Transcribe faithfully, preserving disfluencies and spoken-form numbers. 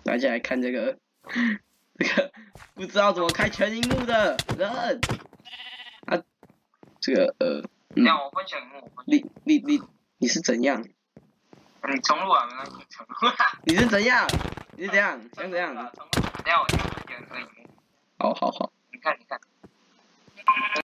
大家来看这个，这个不知道怎么开全荧幕的人，啊，这个呃，嗯， 让我分享荧幕。 你你你你是怎样？ 你重录啊，没关系，重录啊。 你是怎样？你是怎样？想怎样？ 重录，等下我先分享这个荧幕。 好好好。 你看，你看。